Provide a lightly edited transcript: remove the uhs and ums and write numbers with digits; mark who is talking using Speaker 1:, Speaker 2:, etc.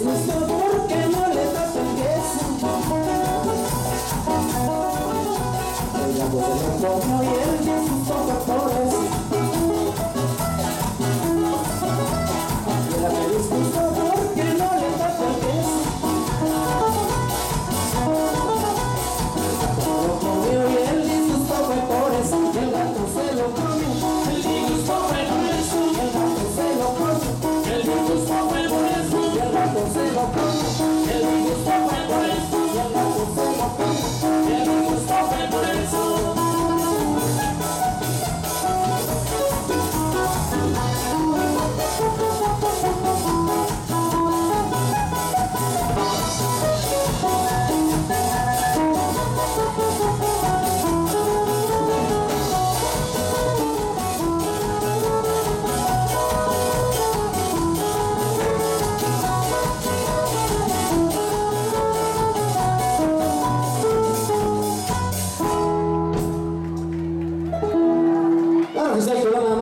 Speaker 1: disgustó porque no le tapa el queso. El gato se lo comió y el disgustó fue por eso. Y ella me disgustó porque no le tapa el queso. El gato se lo comió y el disgustó fue por eso. Y el gato se lo comió. El disgustó fue por eso. Y el gato se lo comió. El disgustó fue por eso. Y el gato se lo comió. El disgustó